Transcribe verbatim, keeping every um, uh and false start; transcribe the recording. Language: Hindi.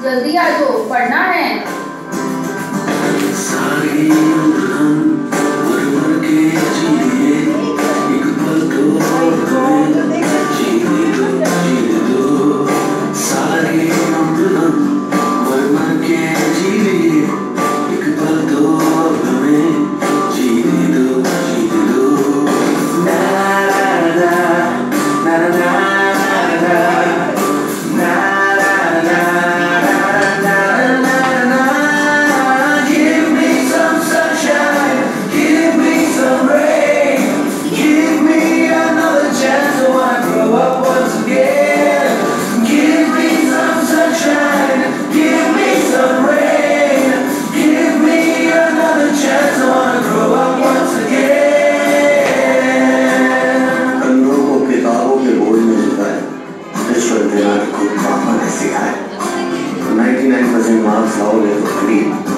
जल्दी आ जाओ, पढ़ना है। सारी उम्र हम मर मर के जिए, एक पल तो हमें जीने दो, जीने दो। सारी उम्र हम मर मर के जिए, एक पल तो हमें जीने दो, जीने दो। ना ना ना ना ना ninety-nine percent marks लाओगे तो खड़ी